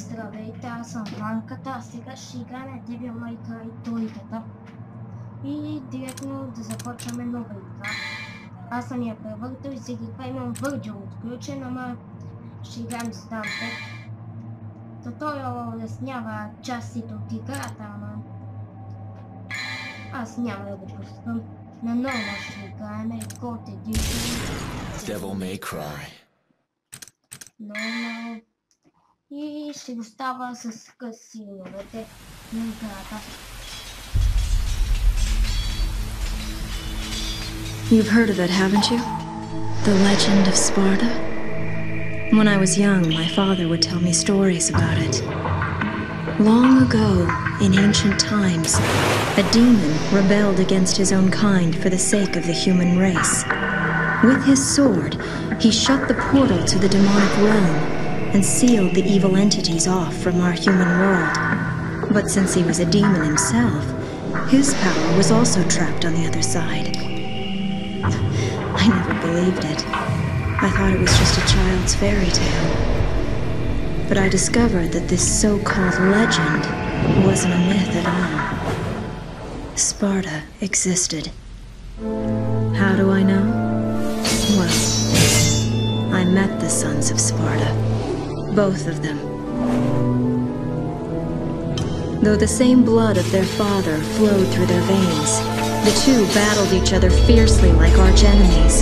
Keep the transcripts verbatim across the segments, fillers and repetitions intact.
Здравейте, аз съм Ванката, а сега ще играем Devil May Cry тройката. И директно да започваме нова игра. Аз съм я превъртал и сега това имам Върджил отключен, ама ще играем с Данте. То той улеснява частите от играта, ама аз няма да го пускам. На норма ще играем Gold Edition. Devil May Cry. Норма. И ще го става с късиловете на играта. You've heard of it, haven't you? The legend of Sparta? When I was young, my father would tell me stories about it. Long ago, in ancient times, a demon rebelled against his own kind for the sake of the human race. With his sword, he shut the portal to the demonic realm and sealed the evil entities off from our human world. But since he was a demon himself, his power was also trapped on the other side. I never believed it. I thought it was just a child's fairy tale. But I discovered that this so-called legend wasn't a myth at all. Sparta existed. How do I know? Well, I met the sons of Sparta. Both of them. Though the same blood of their father flowed through their veins, the two battled each other fiercely like arch-enemies.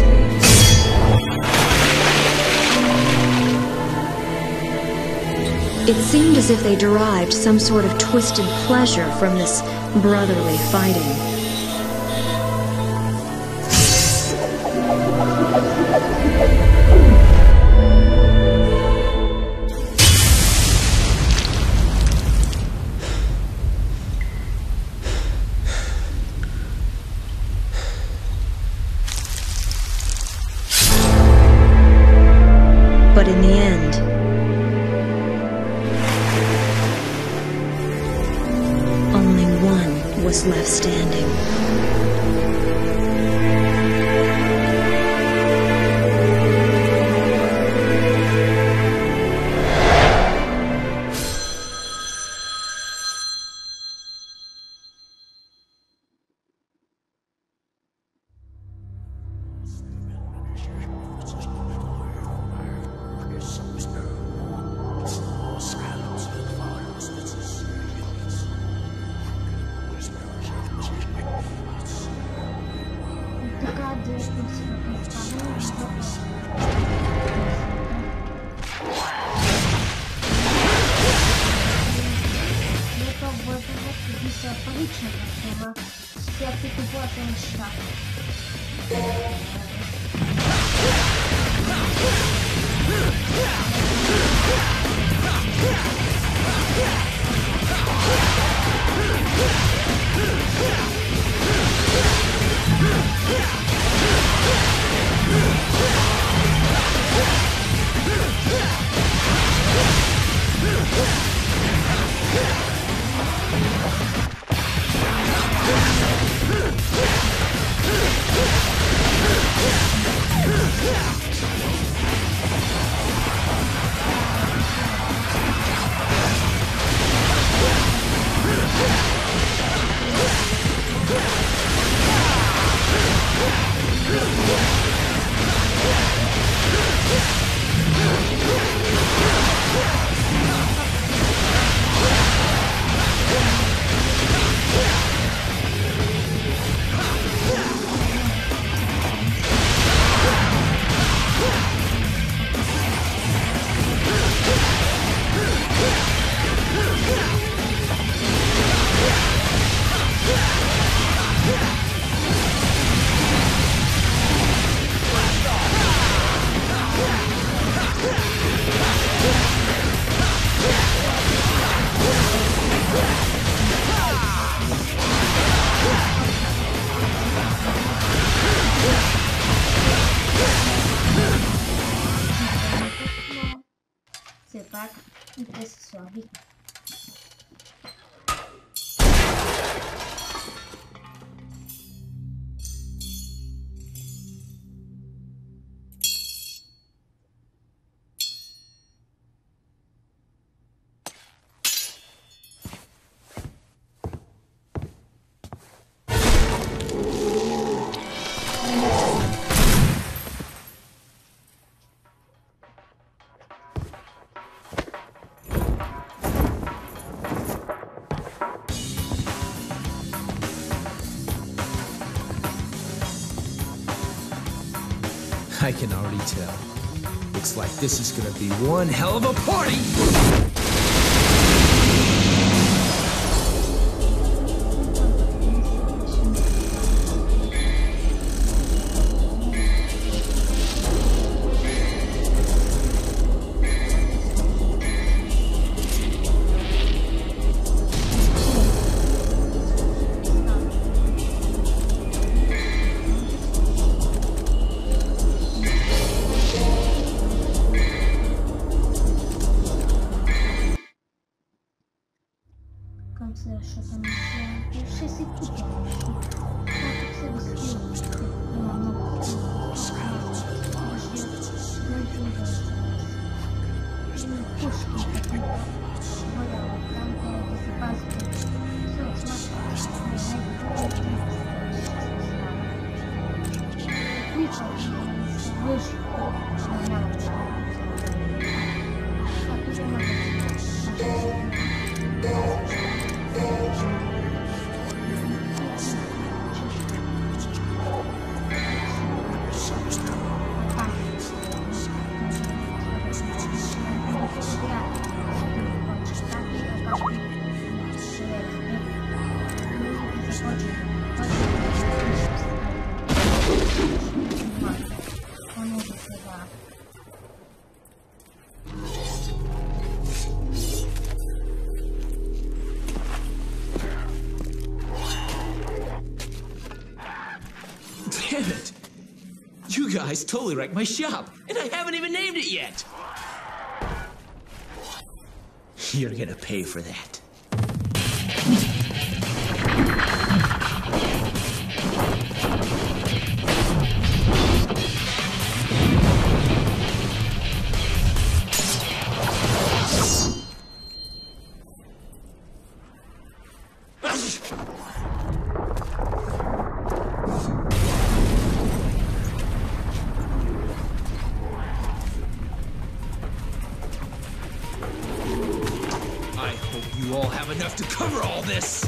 It seemed as if they derived some sort of twisted pleasure from this brotherly fighting. But in the end, only one was left standing. Така директно си представяме. Нека въртава преди са паричната сума, с която купувате неща. Все пак и те са слаби. I can already tell. Looks like this is gonna be one hell of a party! Jeszcze tam się... Już jest i kupię. Ja tu sobie skillę. Nie mam nowych skillów. Właśnie najtrudniej jest. Puszki takie. Moja lampa to jest bazka. Co, smaczne. Klicza jest wyższy. A tu nie ma Damn it! You guys totally wrecked my shop, and I haven't even named it yet! You're gonna pay for that. You all have enough to cover all this!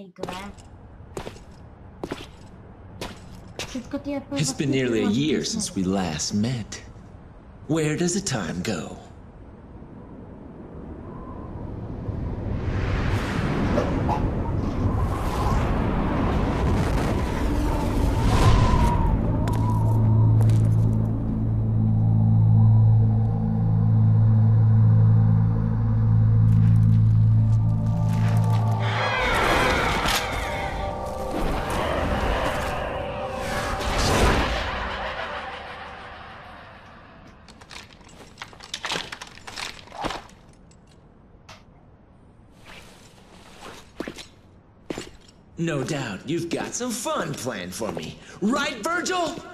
grę. Wszystko ty jak It's been nearly a year since we last met. Where does the time go? No doubt you've got some fun planned for me. Right, Virgil?